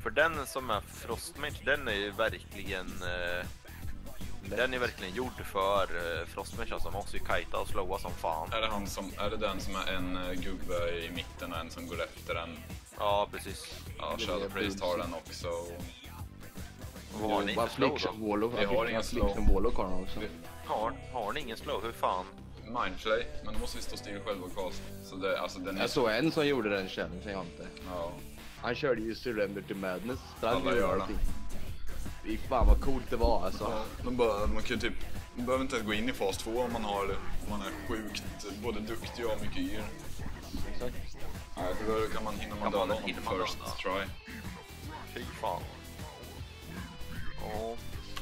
För den som är Frostmage, den är ju verkligen den är verkligen gjord för Frostmage, alltså man måste ju kajta och slåa som fan. Är det den som är en gubbe i mitten och en som går efter en? Ja, precis. Ja, Shadow Priest har den också. Vad har ni för slow då? Vi har ingen slow. Har ni ingen slow? Hur fan? Mindflay, men då måste vi stå still själva och cast. Så det, alltså den är... Jag såg en som gjorde den challengen, jag inte. Ja. Han körde ju Surrender to Madness. Alla gör det. Fy fan vad coolt det var alltså. Ja, man kan typ, man behöver inte gå in i fas 2 om man har det. Om man är sjukt, både duktig och har mycket gear. Exakt. Nej, för då kan man hinna döda honom first try. Fy fan. Ja.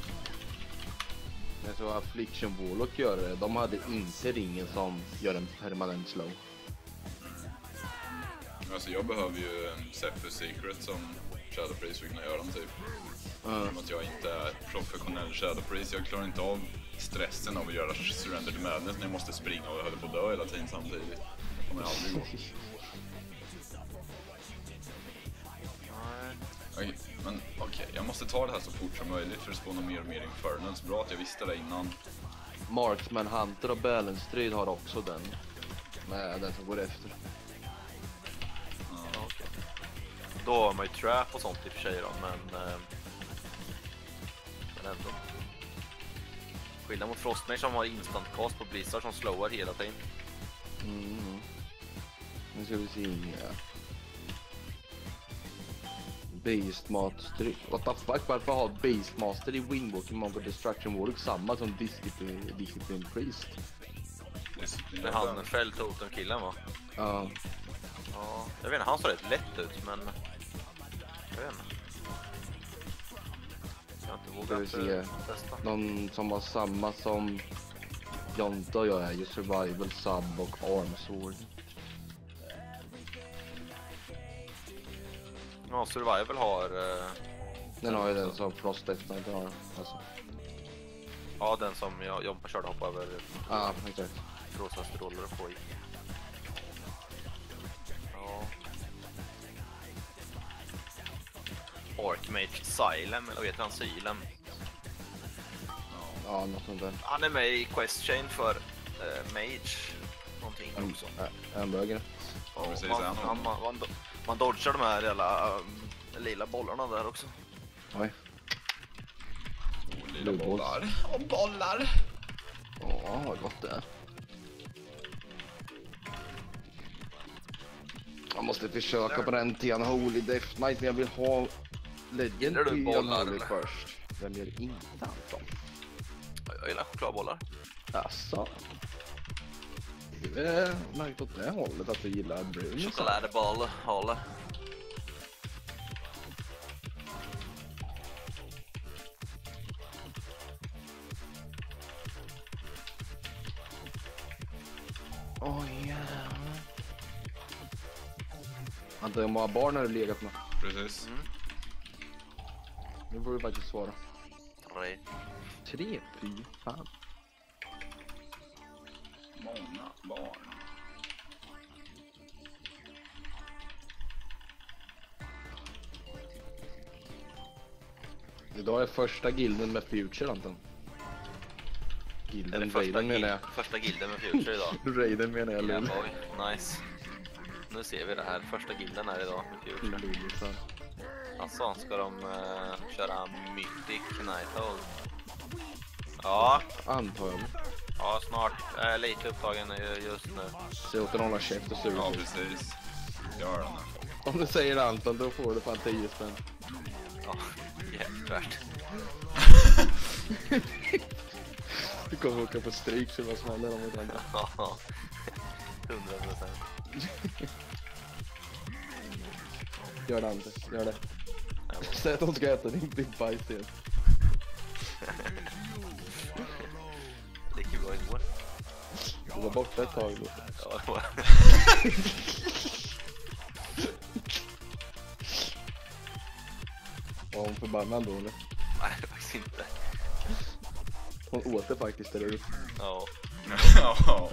Jag såg Affliction Warlock göra det. De hade inte ringen som gör en permanent slow. Alltså jag behöver ju en Zephyr Secret som Shadow Priest för att kunna göra den typ. Som att jag inte är professionell Shadow Priest. Jag klarar inte av stressen av att göra Surrender to Madness när jag måste springa och hålla på att dö hela tiden samtidigt. Det kommer aldrig gå. Okej, jag måste ta det här så fort som möjligt för att spåna mer och mer Infernals. Bra att jag visste det innan. Marksman Hunter och Balance Trade har också den. Med den som går efter. Ja, okay. Då har man ju trap och sånt i och för sig då, men ändå. Skillnad mot Frostmage som har instant cast på Blizzard som slowar hela tiden. Nu ska vi se här. Beastmaster. What the fuck? Varför har Beastmaster i Wingwalking Mongo Destruction Warlock samma som Discipline Priest? Det är han fälttotem killen va? Ja. Ja, jag vet inte, han såg rätt lätt ut men jag vet inte. Jag har inte vågat testa. Någon som har samma som Jonta och jag är ju Survival, Sub och Armsword. Ja, Survival har... den har ju den som Frost efter inte har. Alltså. Ja, den som Jompa körde hoppa över. Ja, exakt. Rosa strålar och skoj. Ja. Archmage Silem, eller vet han Silem? Ja, något sånt där. Han är med i Quest Chain för Mage. Någonting också. Hamburgare. Ja, precis. Man dodgar de här jävla lila bollarna där också. Oj. Lila bollar. Och bollar. Ja, vad gott det är. Jag måste försöka på den till en Holy Death Knight, men jag vill ha Legend till en Holy först. Vem gör inte alltså? Jag gillar chokladbollar. Asså. Det är märkt åt det hållet att du gillar brun. Chokladboll, håller. Oj, jävlar. Antar hur många barn har du legat med? Precis. Nu får du faktiskt svara. 3. 3? Fy fan. Många barn. Idag är första gilden med Future, Anton. Gilden, Raiden menar jag. Första gilden med Future idag. Raiden menar jag, Lund. Oj, nice. Nu ser vi det här. Första gilden är idag med Future. Alltså, ska de köra Mythic Nighthold? Ja. Antar jag. Ja, snart. Jag är lite upptagen just nu. Se åt den hålla käft och suga. Ja, precis. Gör den här. Om du säger Anton, då får du fan 10 spänn. Ja, jävligt värt. Du kommer åka på stryk så vad smäller de mot andra. Ja, 100%. Gör det, Ante. Gör det. Säg att de ska äta din big bite igen. Det gick ju bra igår. Du var borta ett tag då. Ja, det var. Var hon förbannad då eller? Nej, faktiskt inte. Hon åt det faktiskt, eller hur? Ja. Ja.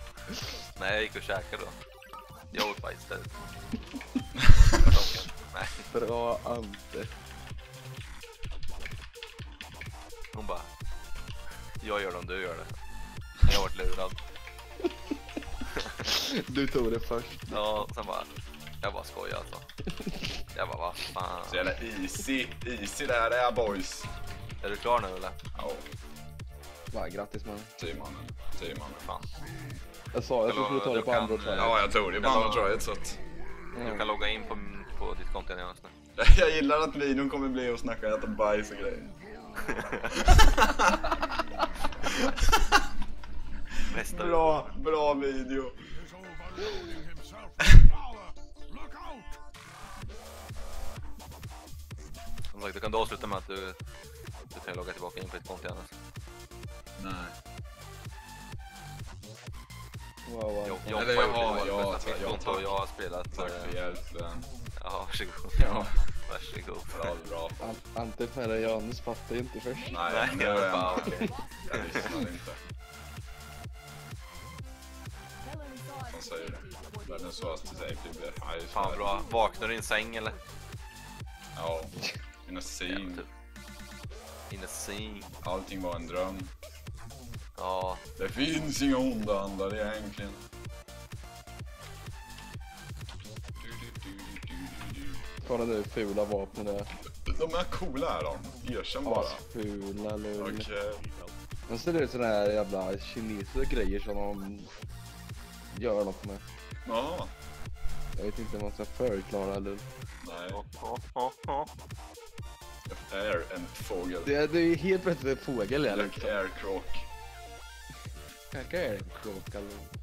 Nej, jag gick och käkade då. Jag åt bara istället. Nej. Bra Ante. Hon bara, jag gör det om du gör det. Jag har varit lurad. Du tog det först. Ja, sen bara, jag bara skojar alltså. Jag bara, vad fan. Så jävla easy det här är boys. Är du klar nu eller? Ja, Va, grattis man. 10 mannen. Fan. Jag skulle ta det på andra tryet. Ja, jag tog det på andra tryet så att... Du kan logga in på ditt konto igen just nu. Jag gillar att videon kommer bli och snacka och äta bajs och grejer. Bra video. Som sagt, du kan då avsluta med att du kan logga tillbaka in på ditt konto igen. Alltså. Nej. Wow. Jag har spelat. Tack för hjälpen. Ja, varsågod. Ja. Varsågod. Bra. Ante Ferre Janus fattar ju inte först. Nej, nu är jag okej. Jag lyssnade inte. Vad säger du? Världen så att det blir haj. Fan bra. Vaknar du i en säng eller? Ja. In a scene. In a scene. Allting var en dröm. Ja. Det finns inga onda andar egentligen. Kolla nu fula vapen där. De är coola här de. Erkänn bara. Fula lull. Okej. Men så är det såna här jävla kinesiska grejer som de gör något med. Jaha. Jag vet inte om man ska förklara lull. Nej. Jag är en fågel. Det är helt plötsligt en fågel eller? Aircroak. Kanske är en kråka lull.